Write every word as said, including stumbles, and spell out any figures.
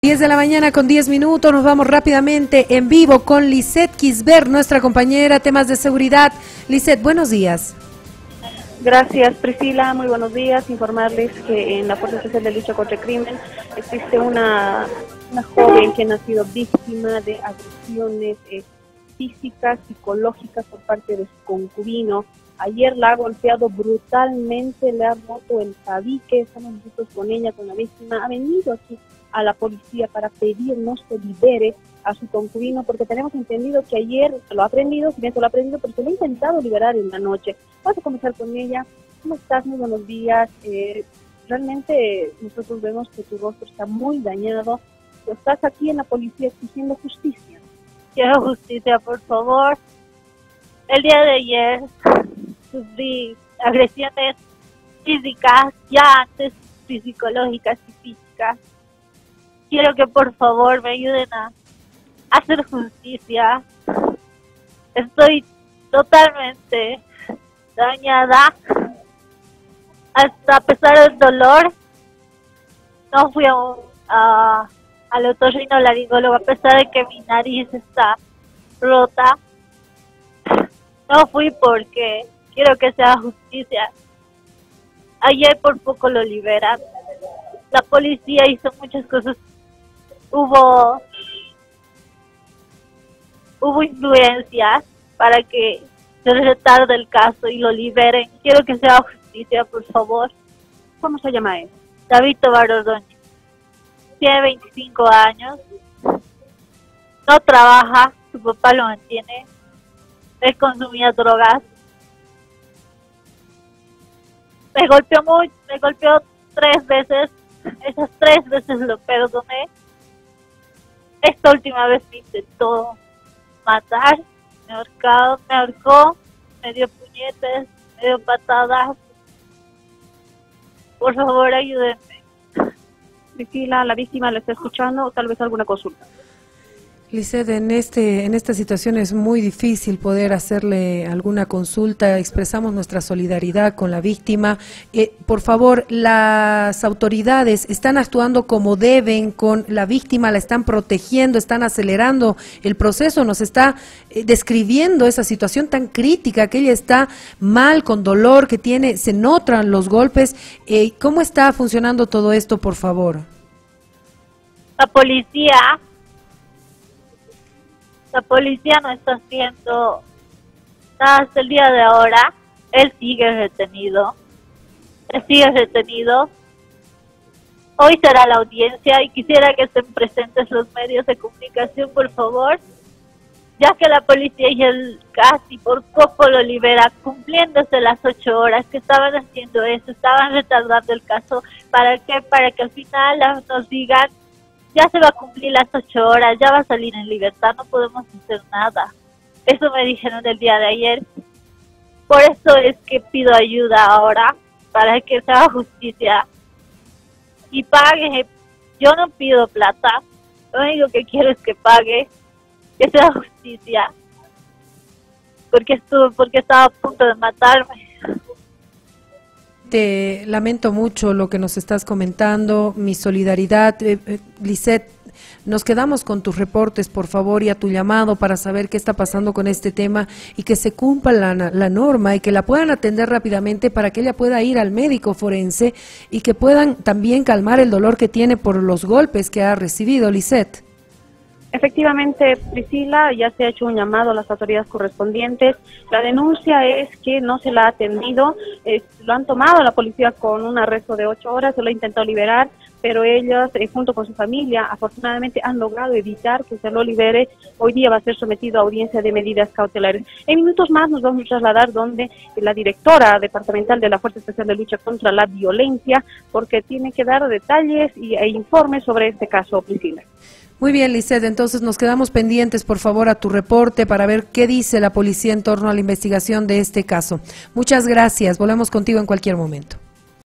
diez de la mañana con diez minutos, nos vamos rápidamente en vivo con Lisette Quisbert, nuestra compañera, temas de seguridad. Lisette, buenos días. Gracias, Priscila, muy buenos días. Informarles que en la Fuerza Especial de Lucha contra el Crimen existe una, una joven que ha sido víctima de agresiones eh, físicas, psicológicas por parte de su concubino. Ayer la ha golpeado brutalmente, le ha roto el tabique, estamos nosotros con ella, con la víctima. Ha venido aquí a la policía para pedir no se libere a su concubino, porque tenemos entendido que ayer se lo ha aprendido, si bien se lo ha aprendido, pero se lo ha intentado liberar en la noche. Vamos a comenzar con ella. ¿Cómo estás? Muy buenos días. Eh, realmente nosotros vemos que tu rostro está muy dañado. Estás aquí en la policía exigiendo justicia. Quiero justicia, por favor. El día de ayer sufrí agresiones físicas, ya antes psicológicas y físicas. Quiero que por favor me ayuden a hacer justicia. Estoy totalmente dañada. Hasta a pesar del dolor, no fui a un, a, al otorrinolaringólogo a pesar de que mi nariz está rota. No fui porque quiero que sea justicia. Ayer por poco lo liberan. La policía hizo muchas cosas. Hubo hubo influencias para que se retarde el caso y lo liberen. Quiero que sea justicia, por favor. ¿Cómo se llama él? David Tobar Ordóñez. Tiene veinticinco años. No trabaja. Su papá lo mantiene. Él consumía drogas. Me golpeó muy, me golpeó tres veces. Esas tres veces lo perdoné. Esta última vez me intentó matar, me ahorcó, me ahorcó, me dio puñetes, me dio patadas. Por favor, ayúdenme. Priscila, la víctima la está escuchando, tal vez alguna consulta. Lisette, en este en esta situación es muy difícil poder hacerle alguna consulta. Expresamos nuestra solidaridad con la víctima. Eh, por favor, las autoridades están actuando como deben con la víctima, la están protegiendo, están acelerando el proceso. Nos está eh, describiendo esa situación tan crítica, que ella está mal, con dolor, que tiene, se notan los golpes. Eh, ¿Cómo está funcionando todo esto, por favor? La policía... La policía no está haciendo nada hasta el día de ahora. Él sigue retenido. Él sigue retenido. Hoy será la audiencia y quisiera que estén presentes los medios de comunicación, por favor, ya que la policía y él casi por poco lo libera, cumpliéndose las ocho horas que estaban haciendo eso, estaban retardando el caso. ¿Para qué? Para que al final nos digan: ya se va a cumplir las ocho horas, ya va a salir en libertad, no podemos hacer nada. Eso me dijeron el día de ayer. Por eso es que pido ayuda ahora, para que se haga justicia y pague. Yo no pido plata, lo único que quiero es que pague, que sea justicia, porque estuve, porque estaba a punto de matarme. Te lamento mucho lo que nos estás comentando, mi solidaridad. Eh, eh, Lisette, nos quedamos con tus reportes, por favor, y a tu llamado para saber qué está pasando con este tema y que se cumpla la, la norma y que la puedan atender rápidamente para que ella pueda ir al médico forense y que puedan también calmar el dolor que tiene por los golpes que ha recibido. Lisette. Efectivamente, Priscila, ya se ha hecho un llamado a las autoridades correspondientes. La denuncia es que no se la ha atendido. Eh, lo han tomado la policía con un arresto de ocho horas, se lo ha intentado liberar, pero ellos, eh, junto con su familia, afortunadamente han logrado evitar que se lo libere. Hoy día va a ser sometido a audiencia de medidas cautelares. En minutos más nos vamos a trasladar donde la directora departamental de la Fuerza Especial de Lucha contra la Violencia, porque tiene que dar detalles y, e informes sobre este caso, Priscila. Muy bien, Lisette, entonces nos quedamos pendientes, por favor, a tu reporte para ver qué dice la policía en torno a la investigación de este caso. Muchas gracias, volvemos contigo en cualquier momento.